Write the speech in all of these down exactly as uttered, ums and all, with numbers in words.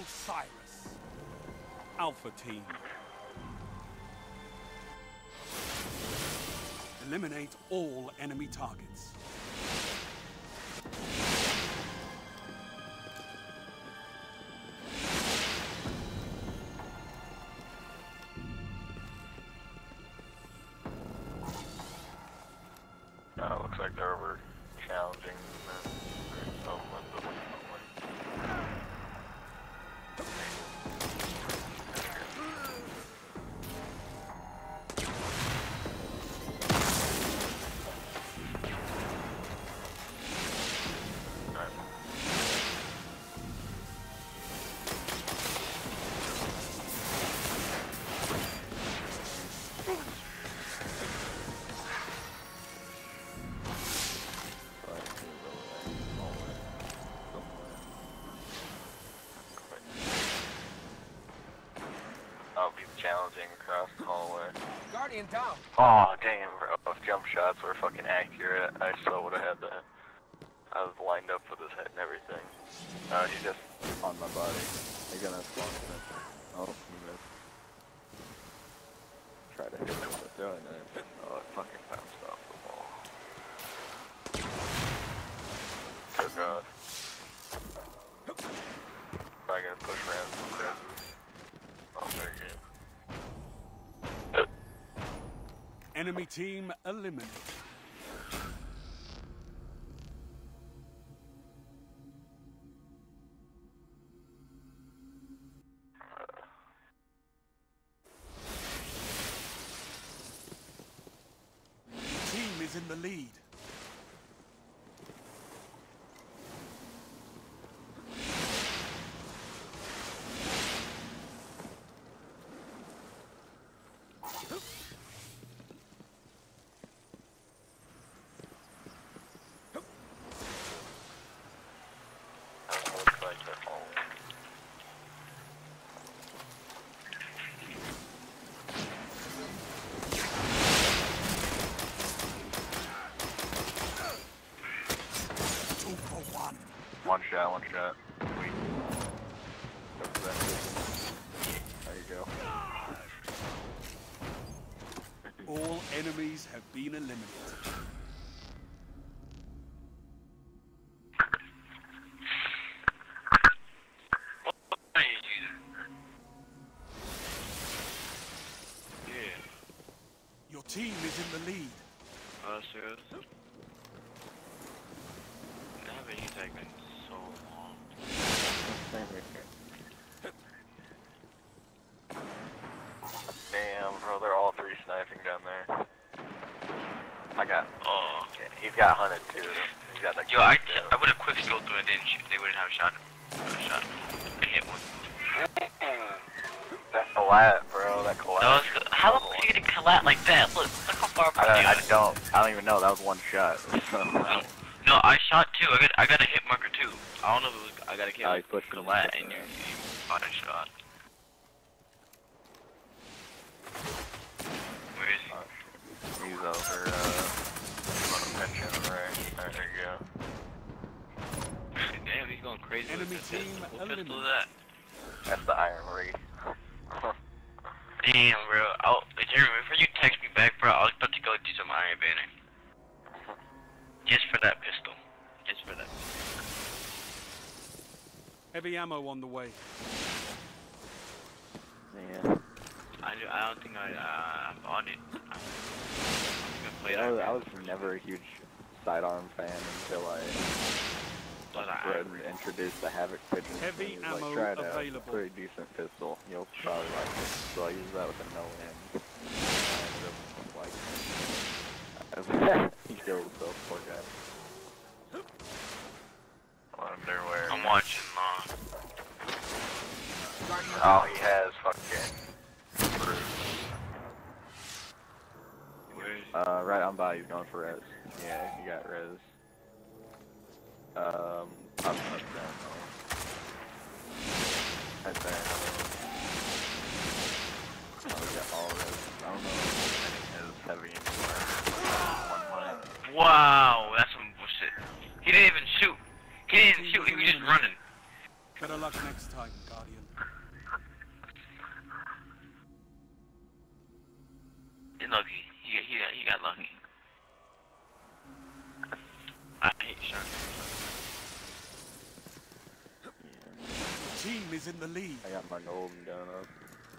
Osiris. Alpha Team. Eliminate all enemy targets. Uh, looks like they're over challenging someone. I'll be challenging across the hallway. Guardian down. Oh damn, bro! If jump shots were fucking accurate, I still would have had that. I was lined up with his head and everything. Uh, he's just on my body. He's gonna spawn in. Oh, he missed. Try to hit him with a throwing knife. Oh, it fucking bounced off the wall. Good God. Probably gonna push around some cresses. Oh, there you go. Enemy team eliminated. Team is in the lead. One shot, one shot. Sweet. There you go. All enemies have been eliminated. Yeah. Your team is in the lead. Oh, serious? Haven't you taken so long? Damn, bro, they're all three sniping down there. I got. Oh. Okay, he's got hunted too. He's got like. Yo, I, I would have quick scoped through and didn't shoot. They wouldn't have shot him. I would have shot him. I hit one. That collat, bro. That collat. That was the, how long are you gonna collat like that? Look, look how far I, behind you I don't. I don't even know. That was one shot. So, no, no, I shot two. I got I got a hit marker too. I don't know if it was. I got a kill. Oh, he pushed him, collat pushed and him. you, you bought a shot. Where is he? Oh, he's over. Uh, on a pension, right? There you go. Damn, he's going crazy. Enemy with this team pistol. What eliminated. pistol is that? That's the Iron Ray. Damn, bro. I'll, Jeremy, before you text me back, bro, I was about to go do some Iron Banner. Just for that pistol. Just for that. Heavy ammo on the way. Yeah. I, do, I don't think I, uh, I bought it. I, I think I played Yeah, I, was, Iron I was never a huge sidearm fan until I But I, read and introduced the Havoc pigeon. Heavy He was ammo like, try it out. available. It's a pretty decent pistol. You'll probably like it. So I used that with a no end. I ended up like he killed himself, poor guy. Underwear. I'm watching, uh, Oh, he has fucking. where is he? Uh, right on by, he's going for res. Yeah, he got res. Um, I'm up down though. Right there. Oh, we got all res. I don't know if any is heavy anymore. One line. Wow, that's some bullshit. He didn't even shoot. He didn't shoot, he was just running. Better luck luck next time, Guardian. You're lucky. He, he, he got lucky. I hate sharks. The team is in the lead. I got my golden gun up.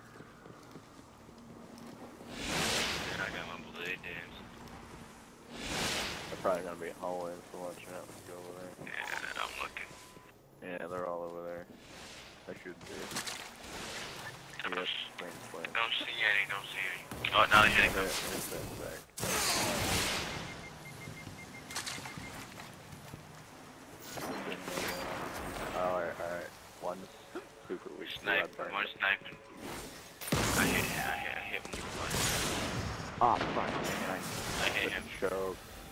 And I got my blade dance. They're probably gonna be hallways for watching out. Let's go over there. Yeah, I'm looking. Yeah, they're all over there. They should be. I don't, Yes, plane, plane. don't see any, don't see any. Oh, now he's There, hitting it's that back. Alright, alright. One super weak. Snipe, one sniping. I hit, I hit, I hit him. Ah, fuck, man. I hit him. Show.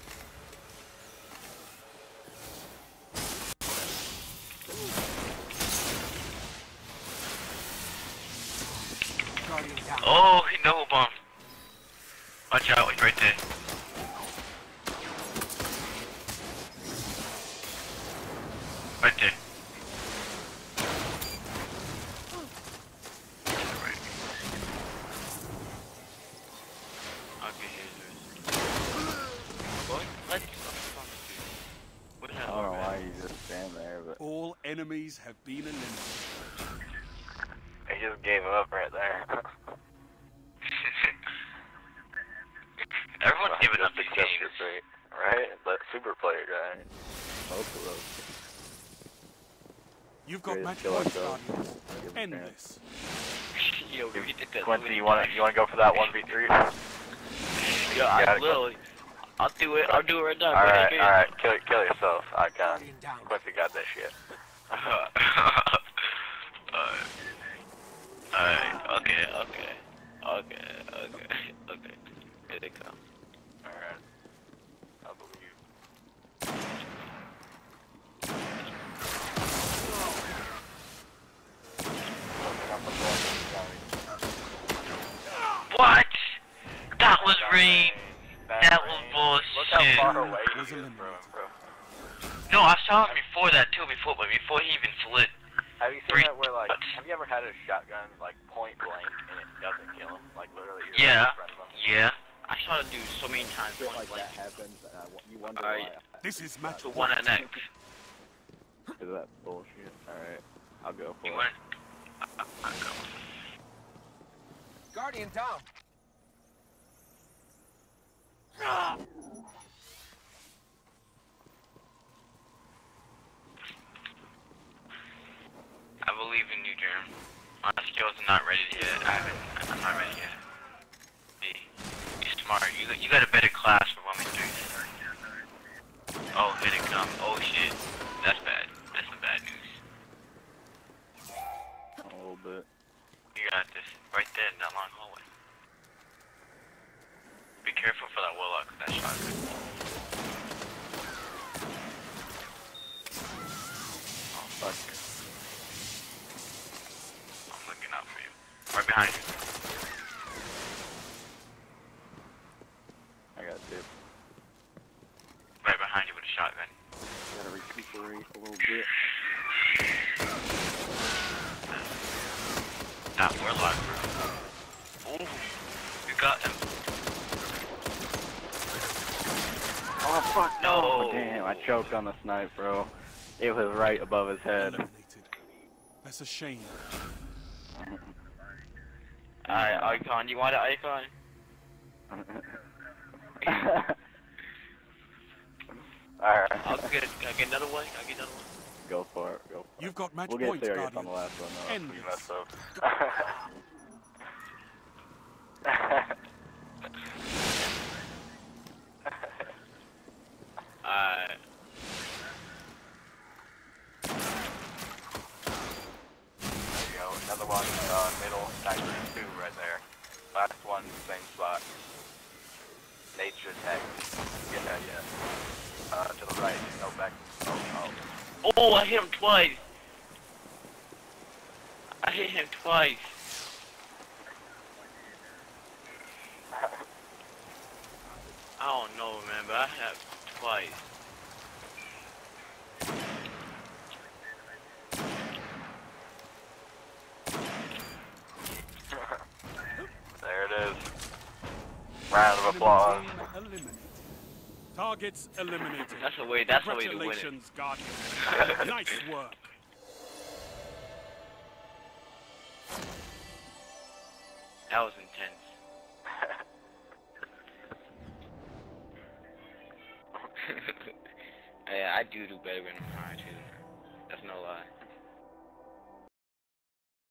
Guardian down. Oh, he double bomb. Watch out, he's right there. Right there. Right. I'll get his. What? What? What the I hell? don't know why you just stand there, but All enemies have been eliminated. he just gave up right there. Everyone's giving up Just these accept your games. fate, right? That super player guy. Both of those. You've got Greatest match killer points, show. Guardian. Give him a End chance. this. Yo, we did that. Quincy, you wanna you wanna go for that one v three? Yo, I Yeah, will. I'll do it. I'll do it right now. All Go right, ahead, all right, kill kill yourself. I can. Guardian down. Quincy got that shit. Alright. Alright. Okay. Okay. Okay. Okay. Okay. Here they come. All right. I believe. What? That was rain. Bad That rain. was Look how bullshit. far away he Was is from him, eliminated. bro. No, I saw him before that too. Before, but before he even slid. Have you Three seen that where like, shots. have you ever had a shotgun like point blank and it doesn't kill him? Like literally you're Yeah. right in front of him. Yeah. I saw it do so many times. Shit Point like blank. that happens, and I, you wonder Alright. why. This is match To one and X. Is that bullshit? Alright, I'll go for You it. want? I, I, I go. Guardian down. I believe in you, Jerem. My skills are not ready yet. I haven't. I'm not ready yet. B. You're smart. You you got a better class for one v three. Oh, here they come. Oh shit. That's bad. That's some bad news. A little bit. You got this. Right there in that long hallway. Be careful for that warlock with that shotgun. Oh fuck. I'm looking out for you. Right behind you. I got dip. Right behind you with a shotgun. Gotta recuperate a little bit. That warlock, bro. Ooh. You got him. Oh fuck No. Oh, damn, I choked on the snipe, bro. It was right above his head. Eliminated. That's a shame. Alright, Icon. You want an Icon? Alright. I'll get it. Can I get another one? Can I get another one? Go for it, go for it. You've got match We'll get points, serious on Guardian. the last one though. End We this. messed up. Alright. There you go. Another one, uh, middle, sniper, two right there. Last one, same spot. Nature attack. Yeah, yeah. Uh, to the right. No, back. Oh, oh. Oh, I hit him twice. I hit him twice. I don't know, man, but I have twice. Round of Enemy applause. team eliminated. Targets eliminated. That's the way. That's the way to win it. Congratulations, Guardian. Nice work. That was intense. Yeah, I do do better when I'm high too. That's no lie.